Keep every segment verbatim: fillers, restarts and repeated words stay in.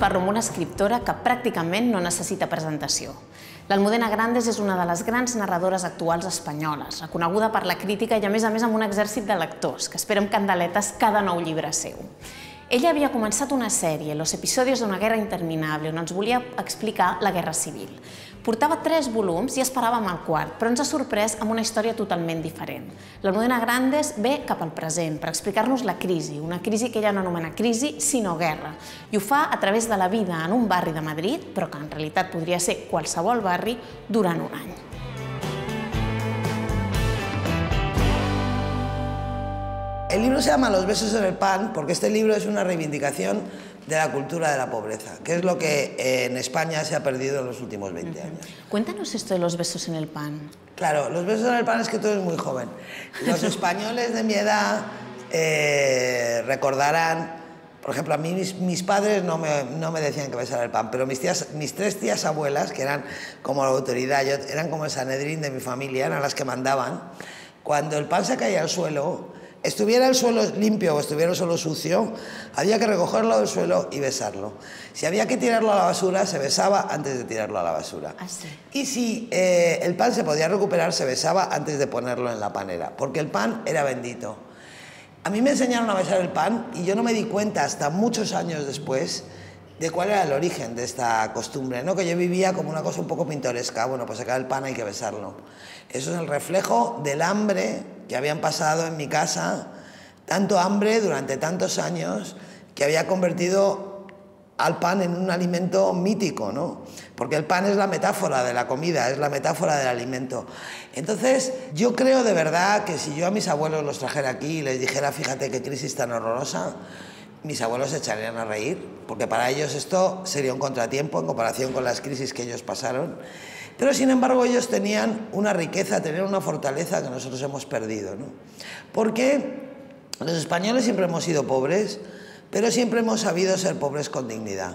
parlo amb una escriptora que pràcticament no necessita presentació. L'Almudena Grandes és una de les grans narradores actuals espanyoles, reconeguda per la crítica i a més a més amb un exèrcit de lectors que espera amb candeletes cada nou llibre seu. Ella havia començat una sèrie, Los episodios de una guerra interminable, on ens volia explicar la Guerra Civil. Portava tres volums i esperàvem el quart, però ens ha sorprès amb una història totalment diferent. L'Almudena Grandes ve cap al present per explicar-nos la crisi, una crisi que ella no anomena crisi, sinó guerra. I ho fa a través de la vida en un barri de Madrid, però que en realitat podria ser qualsevol barri, durant un any. El libro se llama Los besos en el pan porque este libro es una reivindicación de la cultura de la pobreza, que es lo que en España se ha perdido en los últimos veinte años. Cuéntanos esto de los besos en el pan. Claro, los besos en el pan es que tú eres muy joven. Los españoles de mi edad eh, recordarán, por ejemplo, a mí mis, mis padres no me, no me decían que besara el pan, pero mis, tías, mis tres tías abuelas, que eran como la autoridad, yo, eran como el Sanedrín de mi familia, eran las que mandaban, cuando el pan se caía al suelo, estuviera el suelo limpio o estuviera el suelo sucio, había que recogerlo del suelo y besarlo. Si había que tirarlo a la basura, se besaba antes de tirarlo a la basura. Ah, sí. Y si eh, el pan se podía recuperar, se besaba antes de ponerlo en la panera, porque el pan era bendito. A mí me enseñaron a besar el pan y yo no me di cuenta hasta muchos años después de cuál era el origen de esta costumbre, ¿no? Que yo vivía como una cosa un poco pintoresca. Bueno, pues acá el pan hay que besarlo. Eso es el reflejo del hambre que habían pasado en mi casa, tanto hambre durante tantos años, que había convertido al pan en un alimento mítico, ¿no? Porque el pan es la metáfora de la comida, es la metáfora del alimento. Entonces, yo creo de verdad que si yo a mis abuelos los trajera aquí y les dijera, fíjate qué crisis tan horrorosa, mis abuelos se echarían a reír, porque para ellos esto sería un contratiempo en comparación con las crisis que ellos pasaron. Pero, sin embargo, ellos tenían una riqueza, tenían una fortaleza que nosotros hemos perdido, ¿no? Porque los españoles siempre hemos sido pobres, pero siempre hemos sabido ser pobres con dignidad.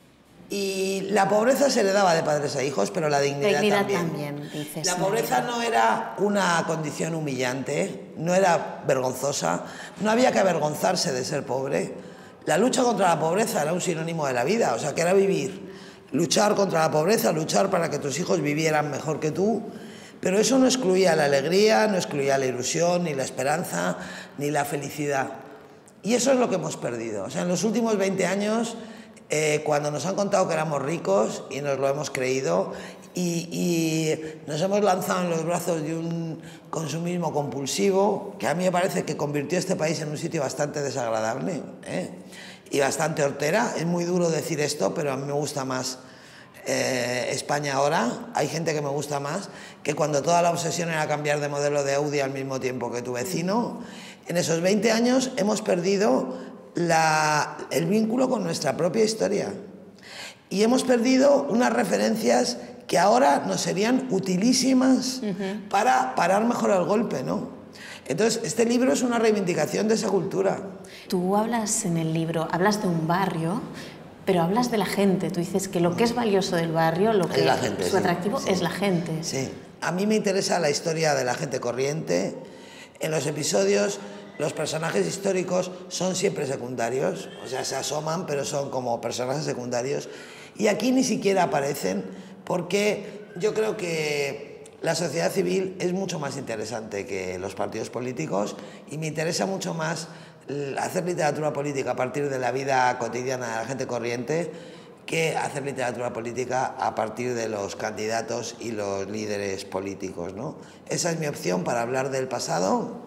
Y la pobreza se heredaba de padres a hijos, pero la dignidad, dignidad también. también dices, la ¿no? pobreza no era una condición humillante, no era vergonzosa, no había que avergonzarse de ser pobre. La lucha contra la pobreza era un sinónimo de la vida, o sea, que era vivir, luchar contra la pobreza, luchar para que tus hijos vivieran mejor que tú, pero eso no excluía la alegría, no excluía la ilusión, ni la esperanza, ni la felicidad. Y eso es lo que hemos perdido. O sea, en los últimos veinte años, eh, cuando nos han contado que éramos ricos y nos lo hemos creído y, y nos hemos lanzado en los brazos de un consumismo compulsivo, que a mí me parece que convirtió a este país en un sitio bastante desagradable, ¿eh? Y bastante hortera. Es muy duro decir esto, pero a mí me gusta más eh, España ahora. Hay gente que me gusta más, que cuando toda la obsesión era cambiar de modelo de Audi al mismo tiempo que tu vecino. En esos veinte años hemos perdido la, el vínculo con nuestra propia historia y hemos perdido unas referencias que ahora nos serían utilísimas uh-huh. para parar mejor el golpe, ¿no? Entonces, este libro es una reivindicación de esa cultura. Tú hablas en el libro, hablas de un barrio, pero hablas de la gente. Tú dices que lo que es valioso del barrio, lo que es la gente, su sí, atractivo sí. es la gente. Sí, a mí me interesa la historia de la gente corriente. En los episodios, los personajes históricos son siempre secundarios, o sea, se asoman, pero son como personajes secundarios. Y aquí ni siquiera aparecen, porque yo creo que la sociedad civil es mucho más interesante que los partidos políticos y me interesa mucho más hacer literatura política a partir de la vida cotidiana de la gente corriente que hacer literatura política a partir de los candidatos y los líderes políticos, ¿no? Esa es mi opción para hablar del pasado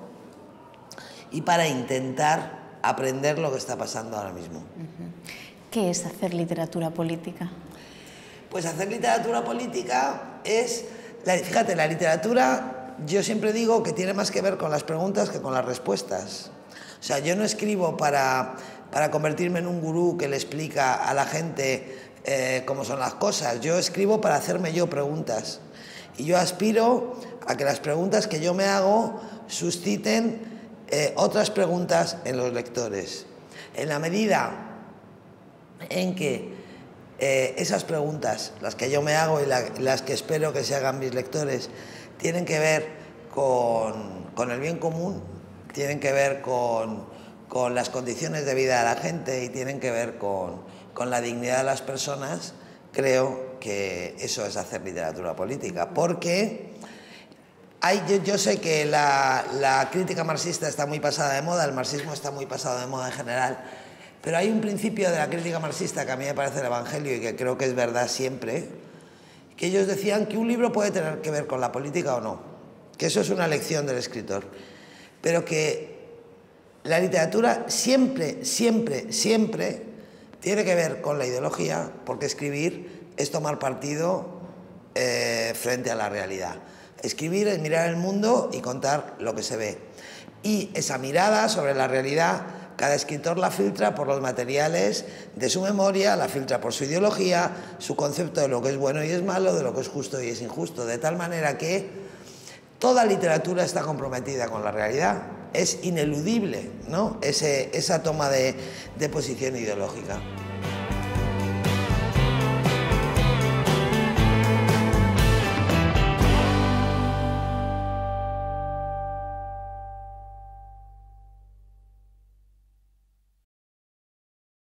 y para intentar aprender lo que está pasando ahora mismo. ¿Qué es hacer literatura política? Pues hacer literatura política es... La, fíjate, la literatura, yo siempre digo que tiene más que ver con las preguntas que con las respuestas. O sea, yo no escribo para, para convertirme en un gurú que le explica a la gente eh, cómo son las cosas. Yo escribo para hacerme yo preguntas. Y yo aspiro a que las preguntas que yo me hago susciten eh, otras preguntas en los lectores. En la medida en que Eh, esas preguntas, las que yo me hago y la, las que espero que se hagan mis lectores, tienen que ver con, con el bien común, tienen que ver con, con las condiciones de vida de la gente y tienen que ver con, con la dignidad de las personas, creo que eso es hacer literatura política, porque hay, yo, yo sé que la, la crítica marxista está muy pasada de moda, el marxismo está muy pasado de moda en general, pero hay un principio de la crítica marxista que a mí me parece el evangelio y que creo que es verdad siempre, que ellos decían que un libro puede tener que ver con la política o no, que eso es una elección del escritor, pero que la literatura siempre, siempre, siempre tiene que ver con la ideología, porque escribir es tomar partido eh, frente a la realidad. Escribir es mirar el mundo y contar lo que se ve. Y esa mirada sobre la realidad, cada escritor la filtra por los materiales de su memoria, la filtra por su ideología, su concepto de lo que es bueno y es malo, de lo que es justo y es injusto, de tal manera que toda literatura está comprometida con la realidad. Es ineludible, ¿no? Ese, esa toma de, de posición ideológica.